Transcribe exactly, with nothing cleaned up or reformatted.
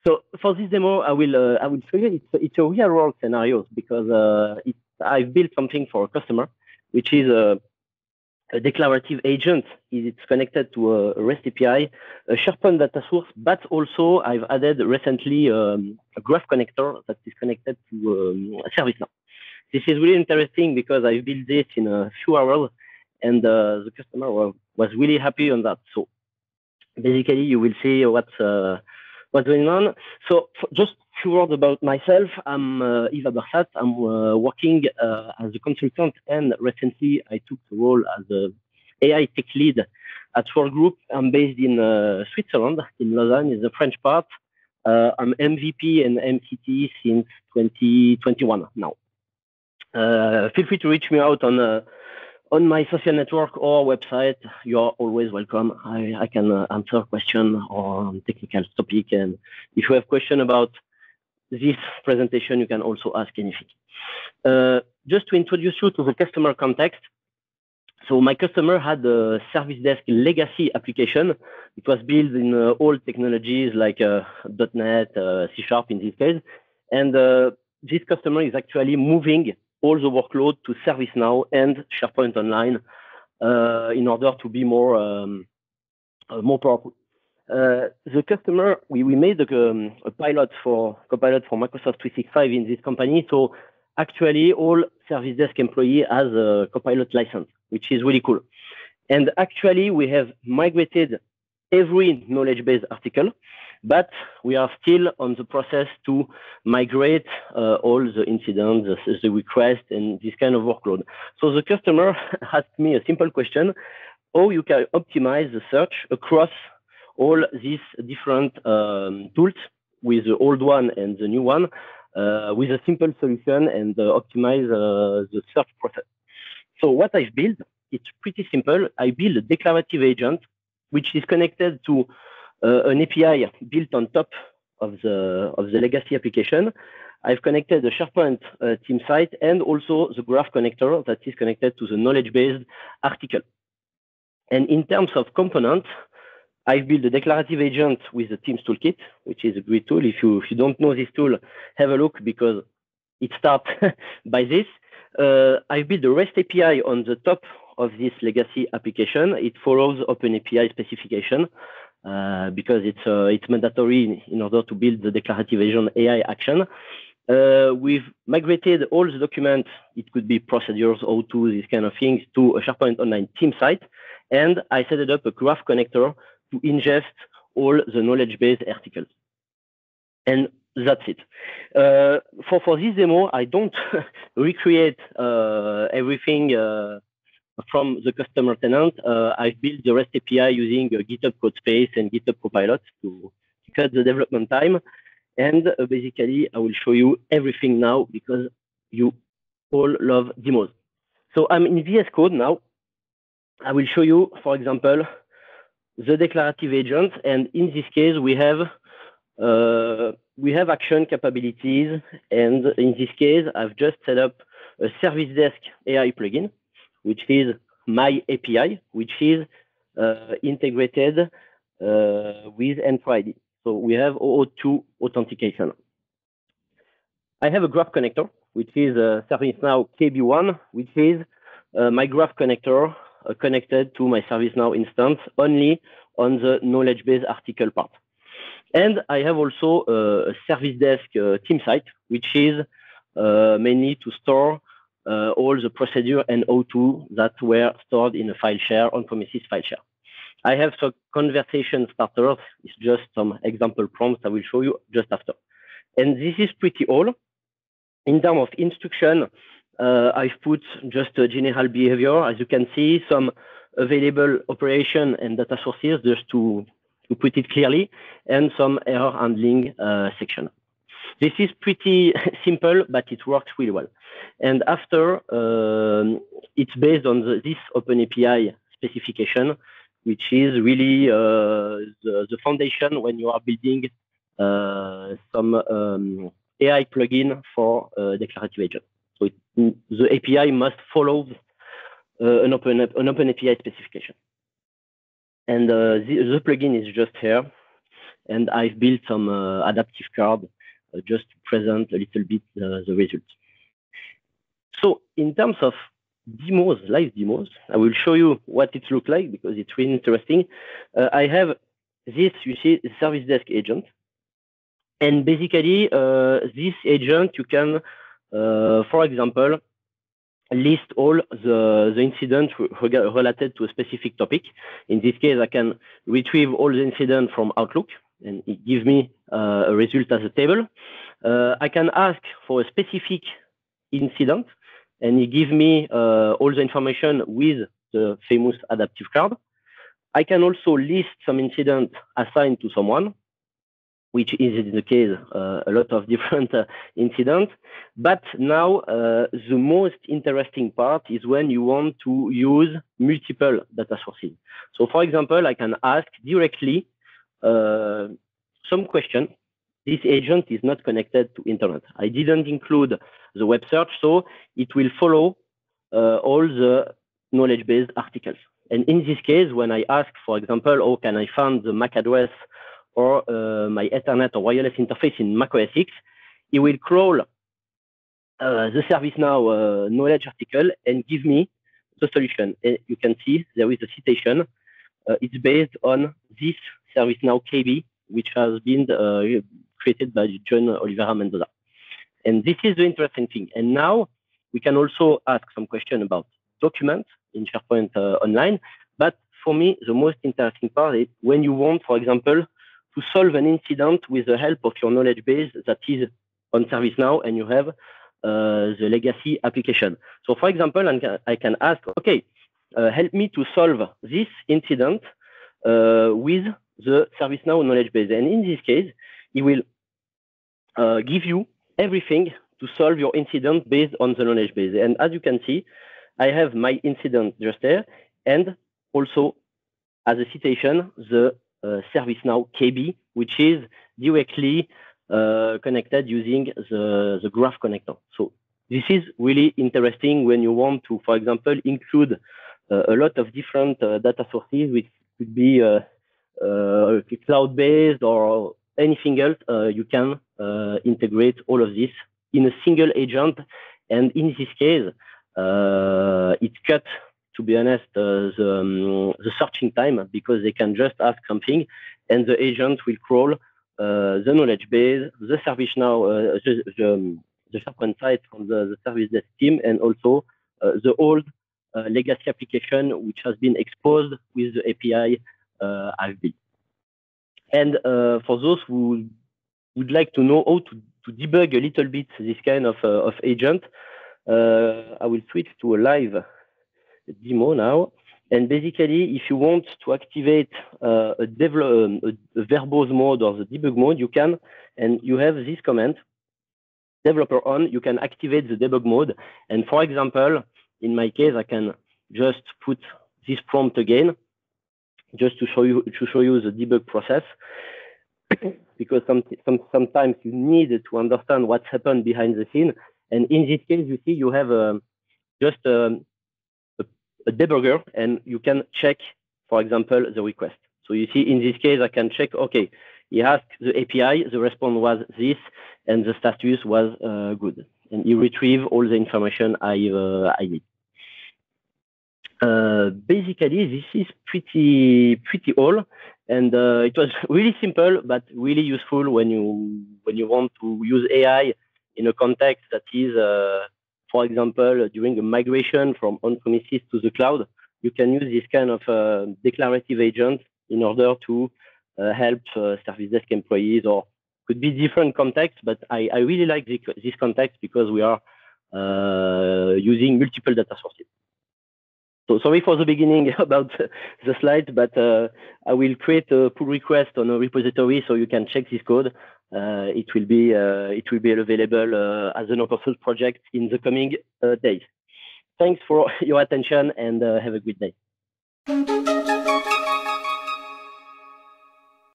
So for this demo, I will uh, I will show you it's it's a real world scenario because uh, it's I've built something for a customer, which is a, a declarative agent. It's connected to a REST A P I, a SharePoint data source, but also I've added recently um, a graph connector that is connected to um, ServiceNow. This is really interesting because I built this in a few hours, and uh, the customer was, was really happy on that. So basically, you will see what's uh, what's going on. So just a few words about myself. I'm uh, Yves Abersat. I'm uh, working uh, as a consultant, and recently I took the role as a A I tech lead at World Group. I'm based in uh, Switzerland, in Lausanne, is the French part. Uh, I'm M V P and M C T since twenty twenty-one now. Uh, feel free to reach me out on uh, on my social network or website. You're always welcome. I, I can uh, answer a question on technical topic. And if you have question about this presentation, you can also ask anything. Uh, just to introduce you to the customer context. So my customer had a service desk legacy application. It was built in uh, old technologies like uh, .NET, uh, C Sharp in this case. And uh, this customer is actually moving all the workload to ServiceNow and SharePoint Online uh, in order to be more um, uh, more powerful. Uh, the customer, we, we made a, um, a pilot for Copilot for Microsoft three sixty-five in this company. So actually, all Service Desk employee has a Copilot license, which is really cool. And actually, we have migrated every knowledge base article, but we are still on the process to migrate uh, all the incidents, the, the request, and this kind of workload. So the customer asked me a simple question: how you can optimize the search across all these different um, tools with the old one and the new one uh, with a simple solution and uh, optimize uh, the search process. So what I've built, it's pretty simple. I built a declarative agent, which is connected to uh, an A P I built on top of the, of the legacy application. I've connected the SharePoint uh, team site and also the graph connector that is connected to the knowledge-based article. And in terms of components, I've built a declarative agent with the Teams toolkit, which is a great tool. If you, if you don't know this tool, have a look because it starts by this. Uh, I've built a REST A P I on the top of this legacy application. It follows OpenAPI specification uh, because it's, uh, it's mandatory in, in order to build the declarative agent A I action. Uh, we've migrated all the documents, it could be procedures, O two, these kind of things, to a SharePoint Online team site. And I set up a graph connector to ingest all the knowledge base articles. And that's it. Uh, for, for this demo, I don't recreate uh, everything uh, from the customer tenant. Uh, I've built the REST A P I using uh, GitHub Codespace and GitHub Copilot to cut the development time. And uh, basically, I will show you everything now because you all love demos. So I'm in V S Code now. I will show you, for example, the declarative agent. And in this case, we have uh, we have action capabilities. And in this case, I've just set up a Service Desk A I plugin, which is my A P I, which is uh, integrated uh, with Entra I D. So we have O auth two authentication. I have a graph connector, which is a ServiceNow K B one, which is uh, my graph connector uh, connected to my ServiceNow instance only on the knowledge base article part. And I have also uh, a Service Desk uh, team site, which is uh, mainly to store uh, all the procedure and O two that were stored in a file share, on-premises file share. I have some conversation starters. It's just some example prompts I will show you just after. And this is pretty all. In terms of instruction, uh, I've put just a general behavior. As you can see, some available operation and data sources just to, to put it clearly, and some error handling uh, section. This is pretty simple, but it works really well. And after, um, it's based on the, this OpenAPI specification, which is really uh, the, the foundation when you are building uh, some um, A I plugin for uh, declarative agent. So it, the A P I must follow uh, an open an open A P I specification. And uh, the, the plugin is just here. and I've built some uh, adaptive card uh, just to present a little bit uh, the results. So in terms of demos, live demos, I will show you what it looks like because it's really interesting. Uh, I have this, you see, service desk agent. And basically, uh, this agent, you can, uh, for example, list all the, the incidents related to a specific topic. In this case, I can retrieve all the incidents from Outlook, and it gives me uh, a result as a table. Uh, I can ask for a specific incident, and it gives me uh, all the information with the famous adaptive card. I can also list some incidents assigned to someone, which is in the case uh, a lot of different uh, incidents. But now uh, the most interesting part is when you want to use multiple data sources. So for example, I can ask directly uh, some question. This agent is not connected to internet. I didn't include the web search, so it will follow uh, all the knowledge-based articles. And in this case, when I ask, for example, oh, can I find the M A C address or uh, my Ethernet or wireless interface in Mac O S X, it will crawl uh, the ServiceNow uh, knowledge article and give me the solution. And you can see there is a citation. Uh, it's based on this ServiceNow K B, which has been uh, created by John Oliveira Mendoza. And this is the interesting thing. And now we can also ask some question about documents in SharePoint uh, Online. But for me, the most interesting part is when you want, for example, to solve an incident with the help of your knowledge base that is on ServiceNow and you have uh, the legacy application. So for example, I can ask, okay, uh, help me to solve this incident uh, with the ServiceNow knowledge base. And in this case, it will uh, give you everything to solve your incident based on the knowledge base. And as you can see, I have my incident just there and also as a citation, the Uh, ServiceNow K B, which is directly uh, connected using the, the graph connector. So this is really interesting when you want to, for example, include uh, a lot of different uh, data sources, which could be uh, uh, cloud-based or anything else. Uh, you can uh, integrate all of this in a single agent. And in this case, uh, it cuts, to be honest, uh, the, um, the searching time because they can just ask something and the agent will crawl uh, the knowledge base, the ServiceNow, uh, the, the, the SharePoint site from the, the service desk team, and also uh, the old uh, legacy application which has been exposed with the A P I uh, I've built. And uh, for those who would like to know how to, to debug a little bit this kind of, uh, of agent, uh, I will switch to a live demo now. And basically, if you want to activate uh, a, develop, a, a verbose mode or the debug mode, you can, and you have this command, developer on, you can activate the debug mode. And for example, in my case, I can just put this prompt again, just to show you, to show you the debug process. Because some, some, sometimes you need to understand what's happened behind the scene. And in this case, you see, you have a, just a, a debugger and you can check, for example, the request. So you see, in this case, I can check, okay, he asked the A P I, the response was this, and the status was uh, good. And he retrieved all the information I, uh, I need. Uh, basically, this is pretty, pretty all. And uh, it was really simple, but really useful when you, when you want to use A I in a context that is, uh, for example, during a migration from on-premises to the cloud, you can use this kind of uh, declarative agent in order to uh, help uh, service desk employees, or could be different contexts, but I, I really like this, this context because we are uh, using multiple data sources. So sorry for the beginning about the slides, but uh, I will create a pull request on a repository so you can check this code. Uh, it will be uh, it will be available uh, as an open source project in the coming uh, days. Thanks for your attention and uh, have a good day.